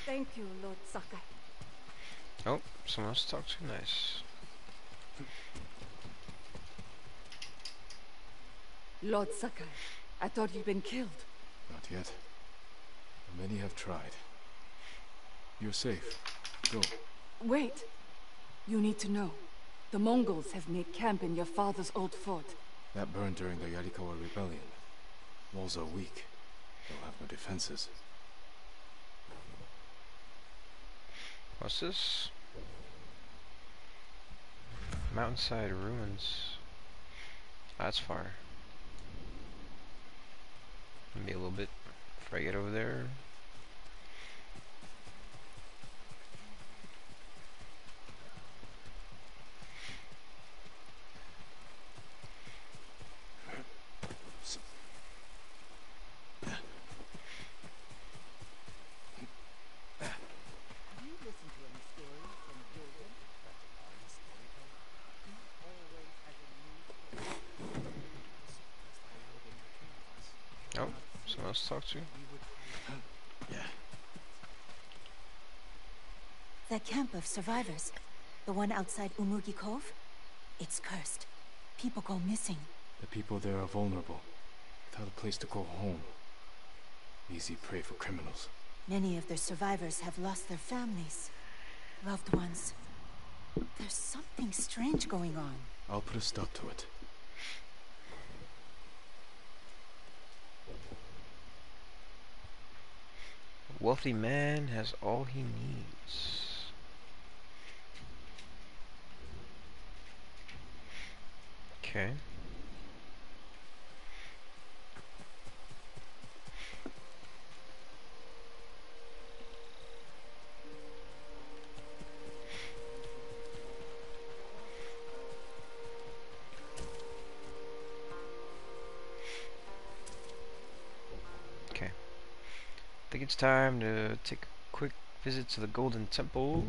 Thank you, Lord Sakai. Oh, someone else talked to. Nice. Lord Sakai, I thought you'd been killed. Not yet. Many have tried. You're safe. Go. Wait. You need to know. The Mongols have made camp in your father's old fort. That burned during the Yarikawa rebellion. Walls are weak. They'll have no defenses. What's this? Mountainside ruins. That's far. Maybe a little bit before I get over there. Oh, someone else to talk to. Yeah. That camp of survivors, the one outside Umugi Cove, it's cursed. People go missing. The people there are vulnerable, without a place to call home. Easy prey for criminals. Many of the survivors have lost their families, loved ones. There's something strange going on. I'll put a stop to it. A wealthy man has all he needs. Okay. Okay. I think it's time to take a quick visit to the Golden Temple.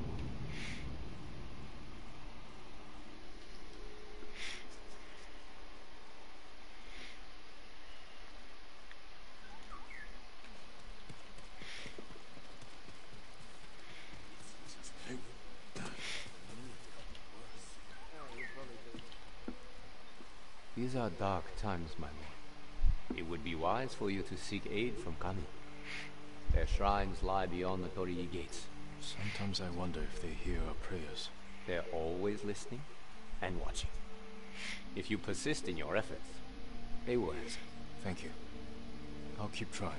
These are dark times, my lord. It would be wise for you to seek aid from Kami. Their shrines lie beyond the Torii gates. Sometimes I wonder if they hear our prayers. They're always listening and watching. If you persist in your efforts, they will answer. Thank you. I'll keep trying.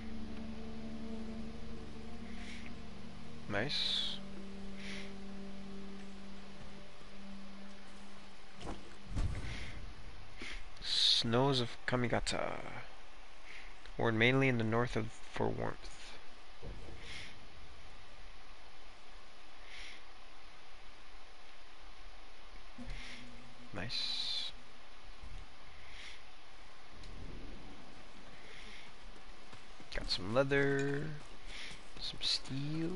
Nice. Snows of Kamigata. Worn mainly in the north for warmth. Nice. Got some leather, some steel,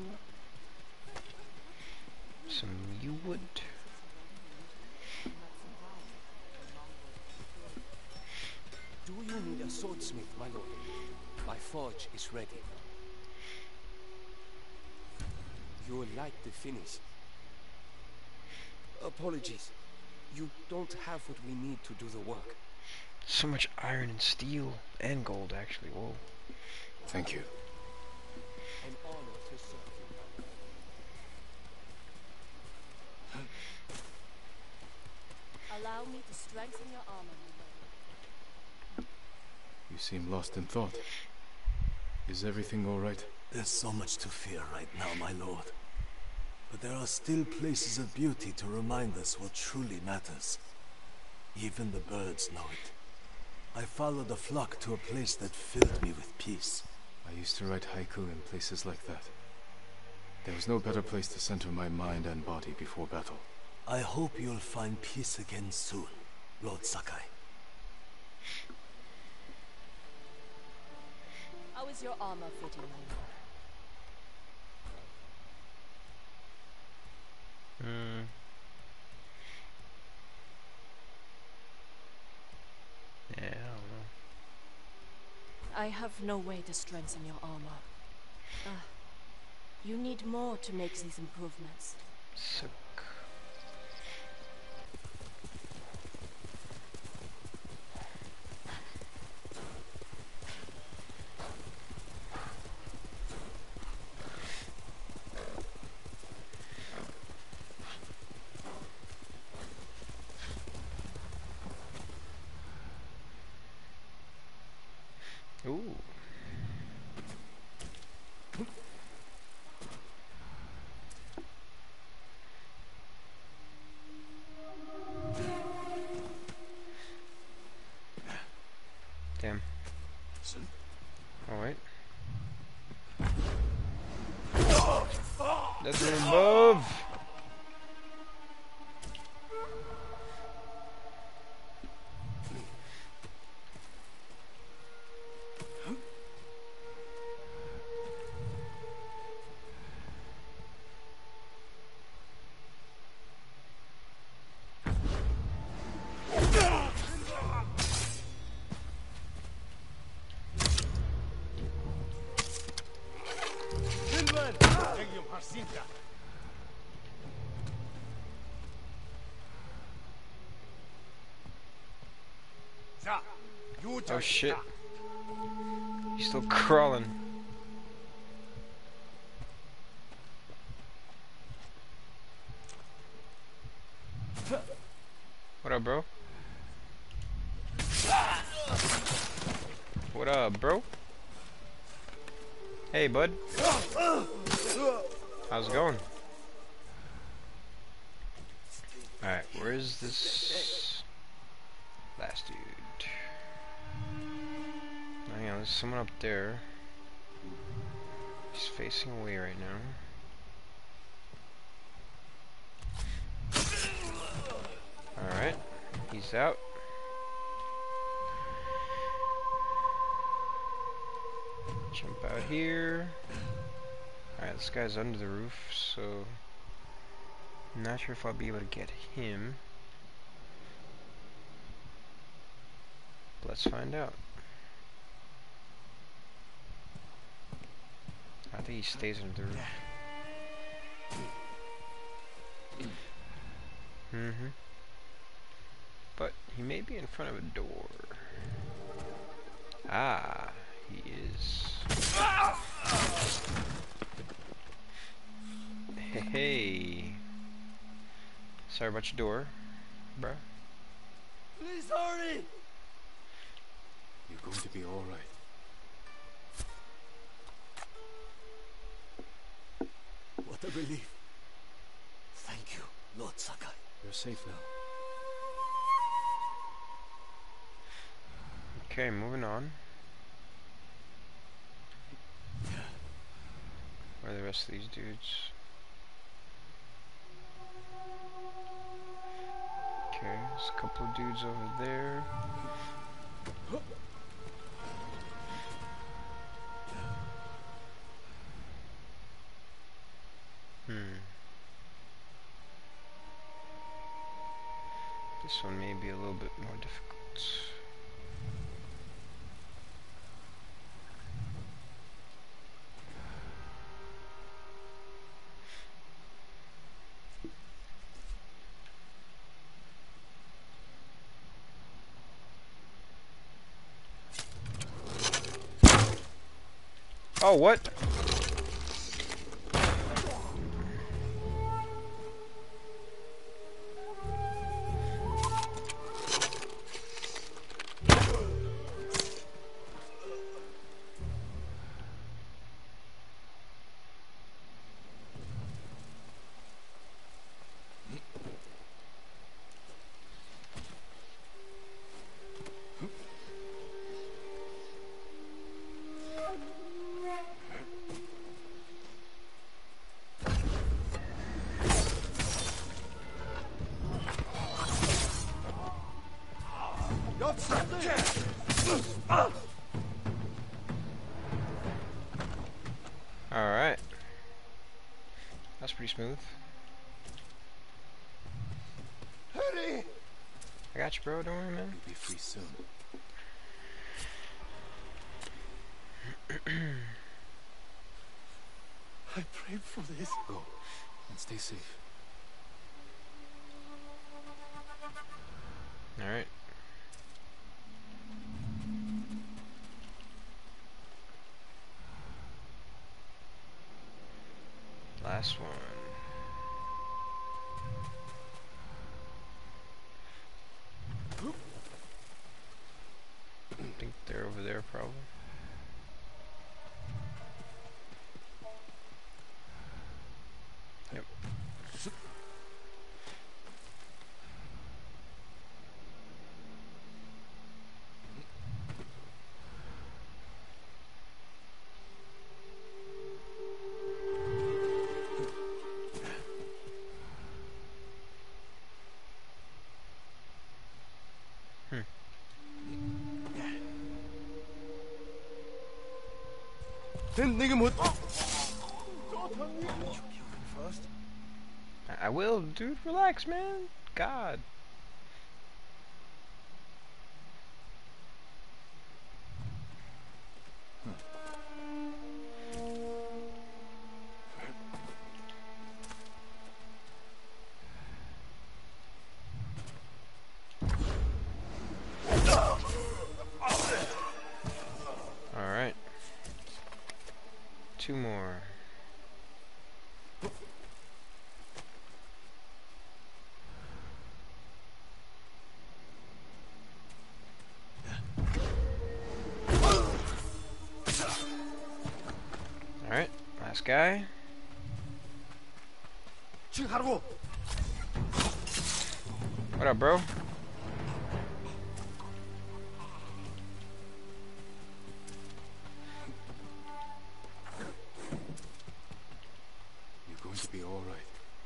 some yew wood. Do you need a swordsmith, my lord? My forge is ready. You will like the finish. Apologies. You don't have what we need to do the work. So much iron and steel and gold, actually. Whoa. Thank you. An honor to serve you. Allow me to strengthen your armor, my lord. You seem lost in thought. Is everything all right? There's so much to fear right now, my lord. But there are still places of beauty to remind us what truly matters. Even the birds know it. I followed a flock to a place that filled me with peace. I used to write haiku in places like that. There was no better place to center my mind and body before battle. I hope you'll find peace again soon, Lord Sakai. How is your armor fitting, my lord? Yeah, I don't know. I have no way to strengthen your armor. You need more to make these improvements. Sick. Ooh. Damn. Alright. That's an above. Oh shit. He's still crawling. What up, bro? What up, bro? Hey, bud. How's it going? Alright, where is this last dude? Hang on, there's someone up there. He's facing away right now. Alright, he's out. Jump out here. Alright, this guy's under the roof, so I'm not sure if I'll be able to get him. Let's find out. I think he stays under the roof. But he may be in front of a door. Ah, he is. Hey. Sorry about your door, bruh. Please hurry! You're going to be alright. What a relief. Thank you, Lord Sakai. You're safe now. Okay, moving on. Where are the rest of these dudes? Okay, there's a couple of dudes over there. This one may be a little bit more difficult. Oh, what? Alright. That's pretty smooth. Hurry! I got you, bro. Don't worry, man. You'll be free soon. I prayed for this. Go and stay safe. Alright. Last one. I think they're over there probably. Yep. I will, dude. Relax, man. God. All right. Two more. Alright, last guy. What up, bro? You're going to be all right.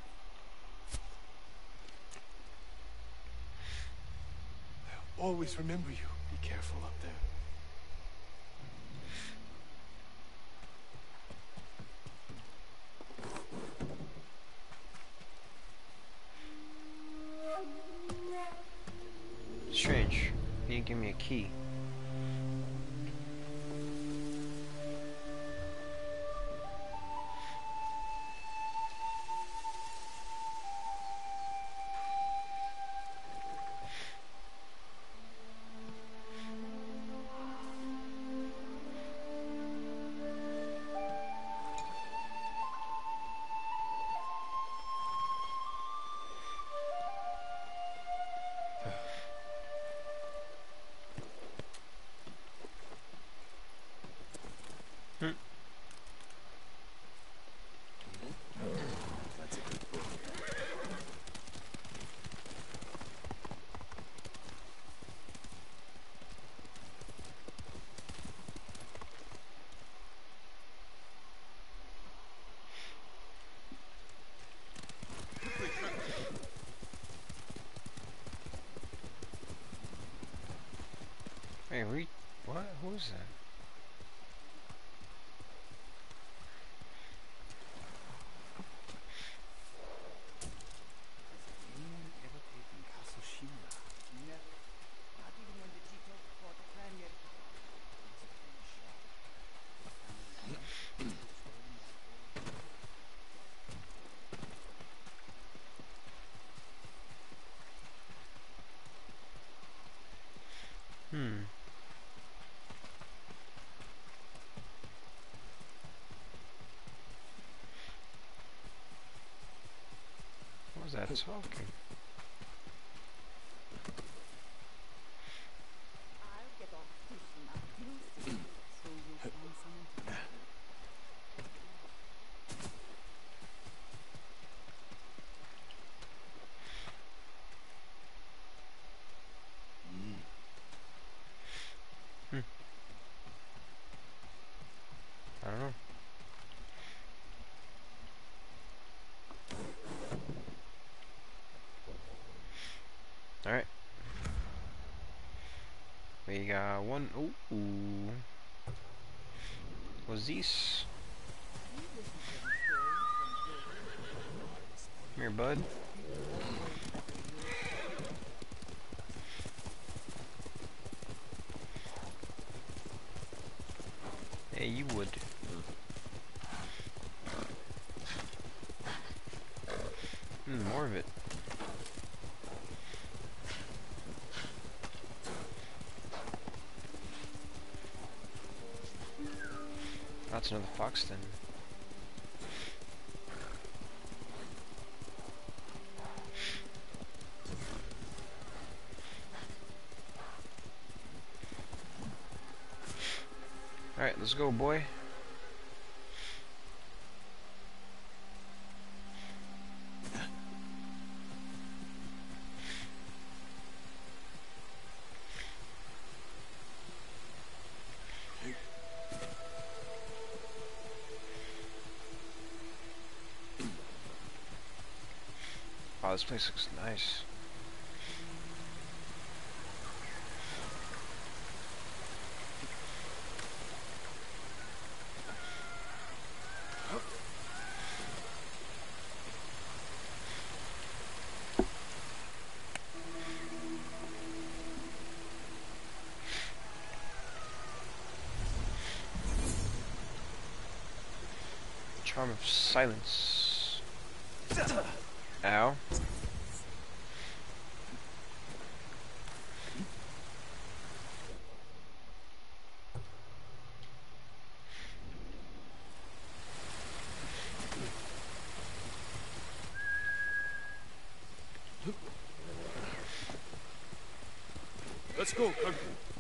I'll always remember you. Be careful up there. Strange. He didn't give me a key. Hey, what? Who is that? What was that talking? I don't know. Alright. We got one. Ooh. What's this? Come here, bud. Hey, you would. More of it. That's another fox then. Alright, let's go, boy. Wow, this place looks nice. Charm of silence. Ow. Let's go, Haiku.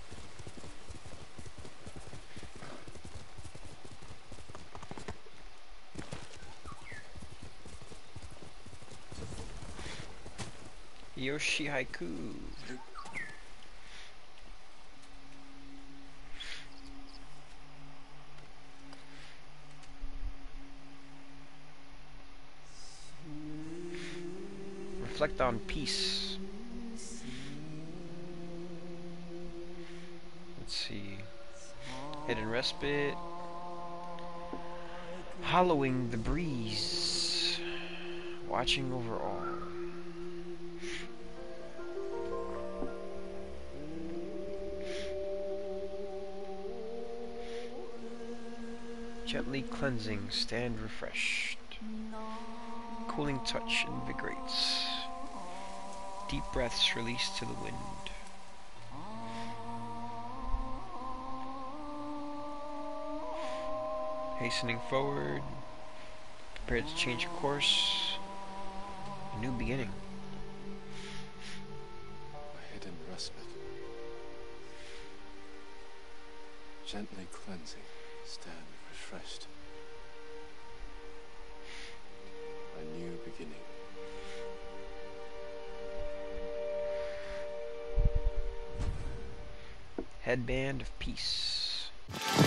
Hiyoshi Haiku. Reflect on peace. Let's see. Hidden respite. Hollowing the breeze. Watching over all. Gently cleansing, stand refreshed. Cooling touch invigorates. Deep breaths released to the wind. Hastening forward, prepared to change course. A new beginning. A hidden respite. Gently cleansing, stand refreshed. A new beginning. Headband of peace.